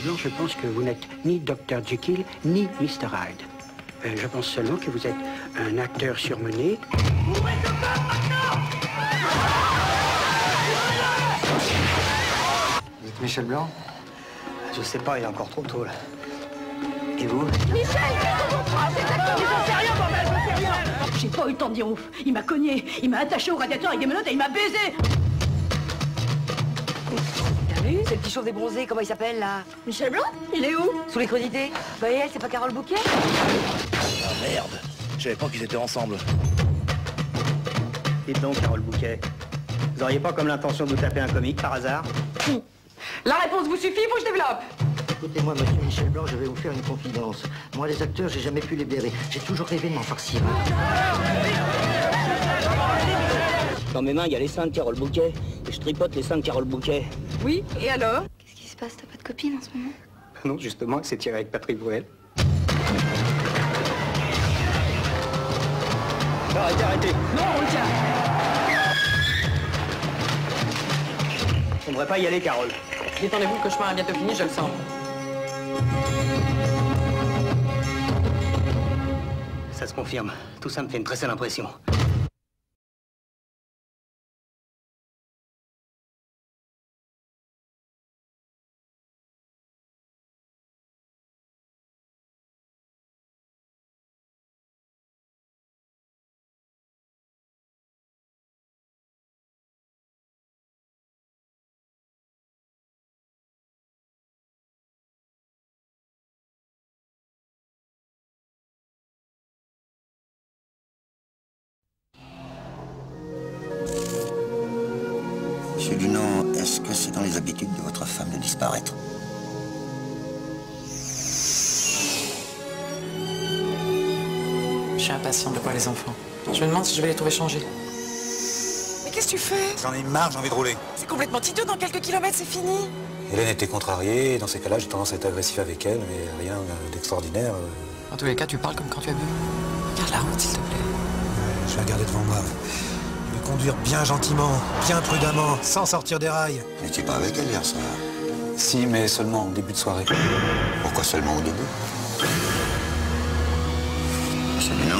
Blanc, je pense que vous n'êtes ni Dr. Jekyll, ni Mr. Hyde. Je pense seulement que vous êtes un acteur surmené. Ouvrez ce corps maintenant! Vous êtes Michel Blanc? Je sais pas, il est encore trop tôt, là. Et vous? Michel! Ces acteurs, ils ont fait rien, bordel, ils ont fait rien! J'ai pas eu le temps de dire ouf. Il m'a cogné, il m'a attaché au radiateur avec des menottes et il m'a baisé! T'as vu? C'est le petit chauve débronzé, comment il s'appelle, là? Michel Blanc? Il est où? Sous les crudités. Bah et elle, c'est pas Carole Bouquet? Ah merde, je savais pas qu'ils étaient ensemble. Dites donc, Carole Bouquet, vous auriez pas comme l'intention de vous taper un comique, par hasard? La réponse vous suffit, faut que je développe. Écoutez-moi, monsieur Michel Blanc, je vais vous faire une confidence. Moi, les acteurs, j'ai jamais pu les blairer. J'ai toujours rêvé de m'en farcir. Dans mes mains, il y a les seins de Carole Bouquet. Et je tripote les seins de Carole Bouquet. Oui, et alors? Qu'est-ce qui se passe? T'as pas de copine en ce moment? Non, justement, c'est tiré avec Patrick Bruel. Arrêtez, arrêtez. Non, on le tient. On devrait pas y aller, Carole. Détendez-vous, le cauchemar est bientôt fini, je le sens. Ça se confirme. Tout ça me fait une très sale impression. Monsieur Dunant, est-ce que c'est dans les habitudes de votre femme de disparaître? Je suis impatient de voir les enfants. Je me demande si je vais les trouver changés. Mais qu'est-ce que tu fais? J'en ai marre, j'ai envie de rouler. C'est complètement idiot, dans quelques kilomètres, c'est fini. Hélène était contrariée, et dans ces cas-là, j'ai tendance à être agressif avec elle, mais rien d'extraordinaire. En tous les cas, tu parles comme quand tu as bu. Regarde la route, s'il te plaît. Je vais regarder devant moi. Je vais conduire bien gentiment, bien prudemment, sans sortir des rails. Vous n'étiez pas avec elle hier soir? Si, mais seulement au début de soirée. Pourquoi seulement au début? Monsieur Dunant?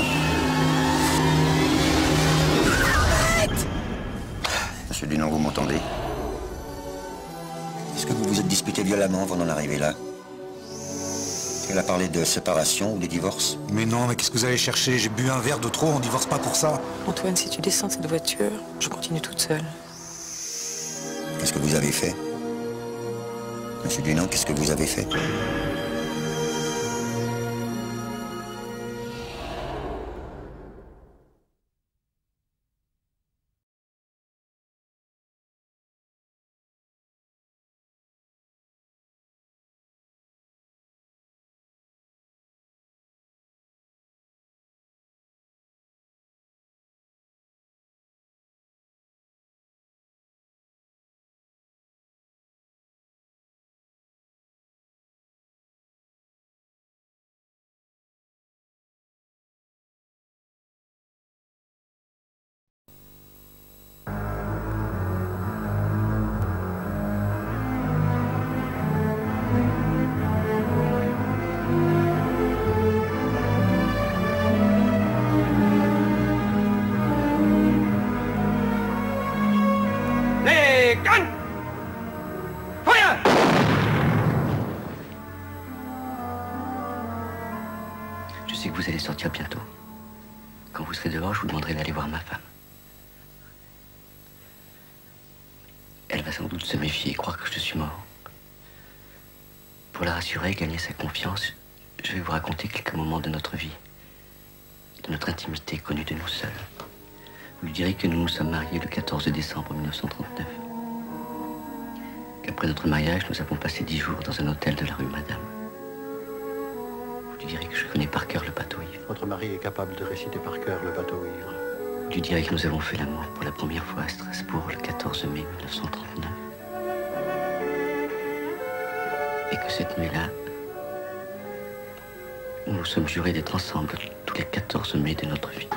Monsieur Dunant, vous m'entendez? Est-ce que vous vous êtes disputé violemment avant d'en arriver là? Elle a parlé de séparation ou de divorce? Mais non, mais qu'est-ce que vous allez chercher? J'ai bu un verre de trop, on divorce pas pour ça. Antoine, si tu descends de cette voiture, je continue toute seule. Qu'est-ce que vous avez fait? Monsieur Dunant, qu'est-ce que vous avez fait? Je sais que vous allez sortir bientôt. Quand vous serez dehors, je vous demanderai d'aller voir ma femme. Elle va sans doute se méfier et croire que je suis mort. Pour la rassurer et gagner sa confiance, je vais vous raconter quelques moments de notre vie, de notre intimité connue de nous seuls. Vous lui direz que nous nous sommes mariés le 14 décembre 1939. Qu'après notre mariage, nous avons passé 10 jours dans un hôtel de la rue Madame. Vous lui direz que je connais par cœur le bateau ivre. Votre mari est capable de réciter par cœur le bateau ivre. Vous lui direz que nous avons fait l'amour pour la première fois à Strasbourg le 14 mai 1939. Et que cette nuit-là, nous nous sommes jurés d'être ensemble tous les 14 mai de notre vie.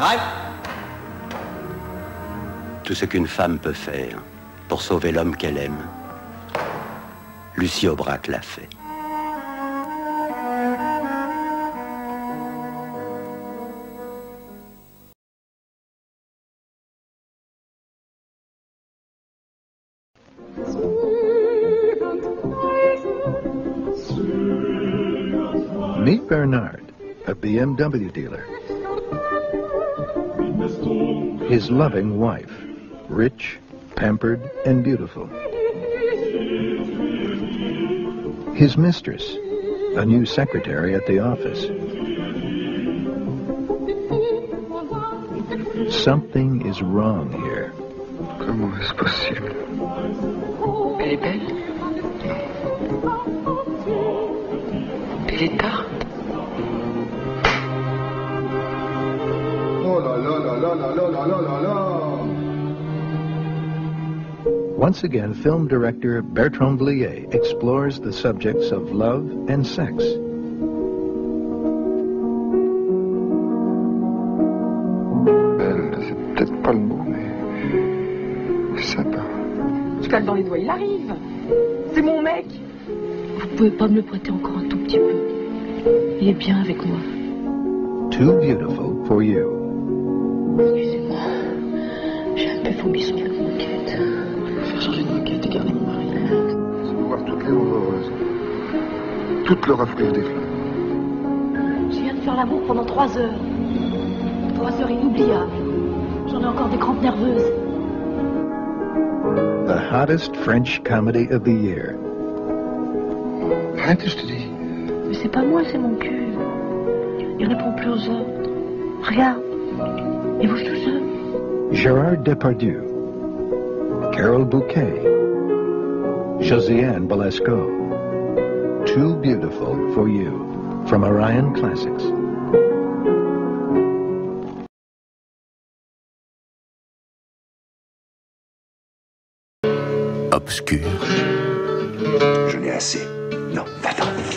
Arrête! Tout ce qu'une femme peut faire pour sauver l'homme qu'elle aime, Lucie Aubrac l'a fait. Meet Bernard, a BMW dealer. His loving wife, rich, pampered, and beautiful. His mistress, a new secretary at the office. Something is wrong here. Comment est-ce possible? Elle est belle. Elle est tard. Oh là là là là là là là là là là! Once again, film director Bertrand Blier explores the subjects of love and sex. Belle, c'est peut-être pas le mot, mais c'est sympa. Je claque dans les doigts, il arrive. C'est mon mec. Vous pouvez pas me le prêter encore un tout petit peu. Il est bien avec moi. Too beautiful for you. Excusez-moi. J'ai un peu vomi sur la moquette. Je vais faire changer de moquette et garder mon mari. C'est pour voir toutes les roses heureuses. Toutes leur offrir des fleurs. Je viens de faire l'amour pendant 3 heures. 3 heures inoubliables. J'en ai encore des crampes nerveuses. The hottest French comedy of the year. Arrête, je te dis. Mais c'est pas moi, c'est mon cul. Il répond plus aux ordres. Regarde. Il bouge tout seul. Gérard Depardieu. Carol Bouquet. Josiane Balasco. Too Beautiful for You. From Orion Classics. Obscur. Je n'ai assez. Non, va-t'en.